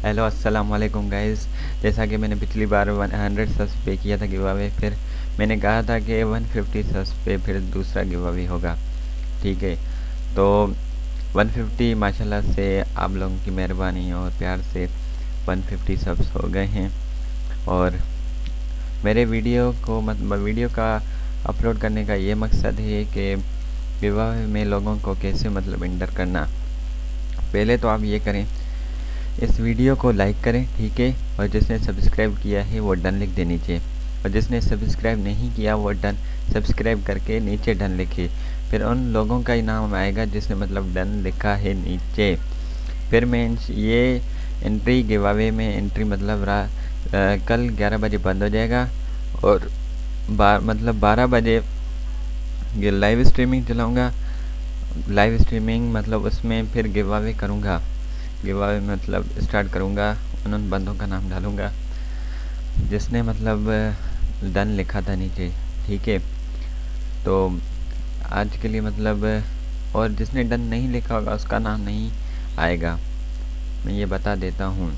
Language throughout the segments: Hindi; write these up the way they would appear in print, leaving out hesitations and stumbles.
हेलो अस्सलाम वालेकुम गाइस। जैसा कि मैंने पिछली बार 100 सब्स पे किया था गिव अवे, फिर मैंने कहा था कि 150 सब्स पे फिर दूसरा गिव अवे होगा। ठीक है, तो 150 माशाल्लाह से आप लोगों की मेहरबानी और प्यार से 150 सब्स हो गए हैं। और मेरे वीडियो का अपलोड करने का ये मकसद है कि गिव अवे में लोगों को कैसे इंटर करना। पहले तो आप ये करें, इस वीडियो को लाइक करें, ठीक है। और जिसने सब्सक्राइब किया है वो डन लिख दे नीचे, और जिसने सब्सक्राइब नहीं किया वो डन सब्सक्राइब करके नीचे डन लिखे। फिर उन लोगों का ही नाम आएगा जिसने डन लिखा है नीचे। फिर मैं ये एंट्री गिव अवे में एंट्री कल 11 बजे बंद हो जाएगा, और 12 बजे ये लाइव स्ट्रीमिंग चलाऊँगा। लाइव स्ट्रीमिंग उसमें फिर गिव अवे करूँगा। गिव अवे स्टार्ट करूँगा, उन बंदों का नाम डालूँगा जिसने डन लिखा था नीचे, ठीक है। तो आज के लिए और जिसने डन नहीं लिखा होगा उसका नाम नहीं आएगा, मैं ये बता देता हूँ।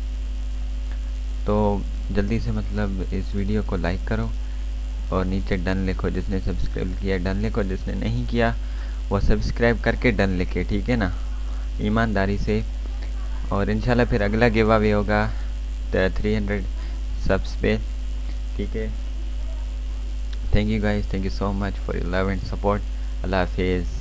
तो जल्दी से इस वीडियो को लाइक करो और नीचे डन लिखो। जिसने सब्सक्राइब किया डन लिखो, जिसने नहीं किया वो सब्सक्राइब करके डन लिखे, ठीक है ना, ईमानदारी से। और इंशाल्लाह फिर अगला गिव अवे होगा 300 सब्स पे, ठीक है। Thank you guys, thank you so much for your love and support. अल्लाह हाफिज़।